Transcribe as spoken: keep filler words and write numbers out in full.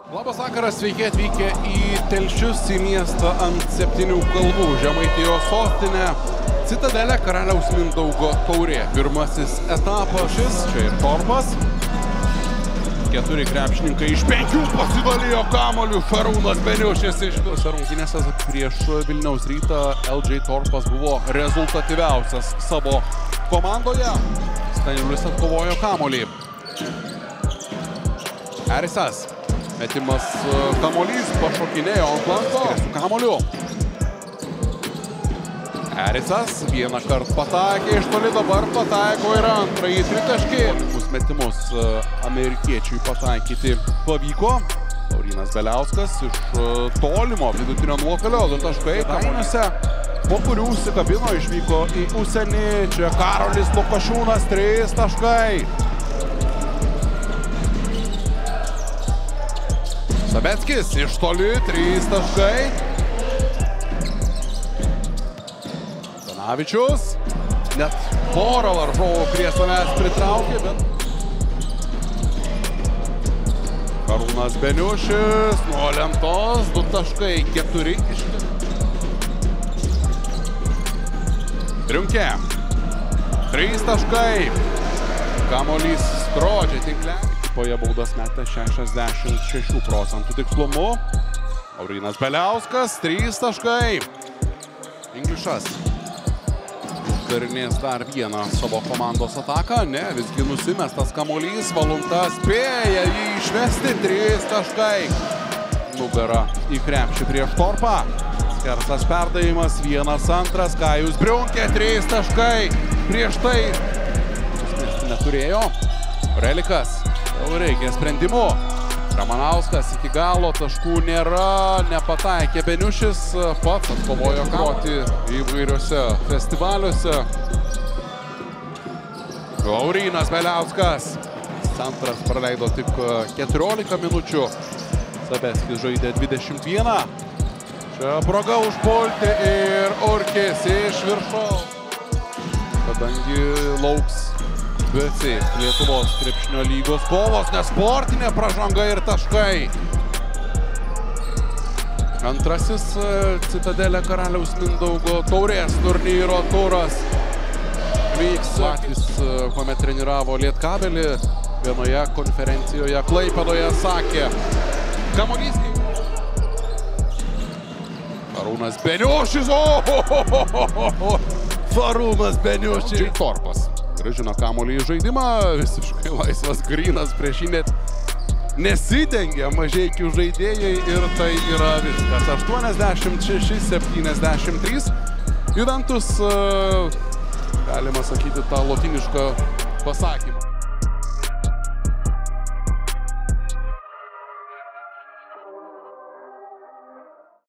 Labas vakaras, sveiki atvykę į Telšius, į miestą ant septynių kalvų. Žemaitijos sostinė, Citadelė, Karaliaus Mindaugo taurė. Pirmasis etapas šis, čia ir Torpas. Keturi krepšininkai iš penkių pasidalijo kamuoliu. Šarūnas Beniušis iš visose rungtynėse prieš Vilniaus Rytą. L J Torpas buvo rezultatyviausias savo komandoje. Staniulis atkovojo kamuolį. Erisas. Metimas kamuolys, pašokinėjo ant lanko su kamuoliu. Erisas vieną kartą pataikė iš toli, dabar pataiko ir antrąjį tritaškį. Tokius metimus amerikiečiui pataikyti pavyko. Laurynas Beliauskas iš tolimo vidutinio nuotolio, du taškai kamuoliuose, po kurių užsikabino, išvyko į užsienį. Čia Karolis Lukašiūnas, trys taškai. Sabeckis iš toli, trys taškai. Danavičius net porą varžovų prie savęs pritraukė, bet Šarūnas Beniušis nuo lentos, du taškai, keturi iš Riunkė, trys taškai. Kamuolys skrodžia tinklę. Poje baudas metė šešiasdešimt šešių procentų tikslumu. Laurynas Beliauskas, trys taškai. Inglišas uždarinės dar vieną savo komandos ataką. Ne, visgi nusimestas kamuolys. Valunta spėja jį išvesti, trys taškai. Nugara į krepšį prieš Torpą. Skersas perdavimas, vienas antras. Kajus Briunkė, trys taškai. Prieš tai susmesti neturėjo. Relikas. Jau reikia sprendimų. Ramanauskas iki galo, taškų nėra, nepataikė Beniušis, pats atkovojo kamuolį įvairiuose festivaliuose. Laurynas Beliauskas. Centras praleido tik keturiolika minučių. Sabeskis žaidė dvidešimt vieną. Čia proga užpulti ir Urkis iš viršaus. Kadangi lauks B C Lietuvos krepšinio lygos kovos, nes sportinė pražanga ir taškai. Antrasis Citadelė Karaliaus Mindaugo taurės turnyro turas vyks. Latvis, kuomet treniravo Lietkabelį, vienoje konferencijoje Klaipėdoje sakė: kamuolys. Šarūnas Beniušis, o Šarūnas Beniušis. Torpas grąžino kamuolį į žaidimą, visiškai laisvas grynas, prieš jį net nesidengia mažeikių žaidėjai ir tai yra viskas. aštuoniasdešimt šeši septyniasdešimt trys. Juventus, galima sakyti, tą lotynišką pasakymą.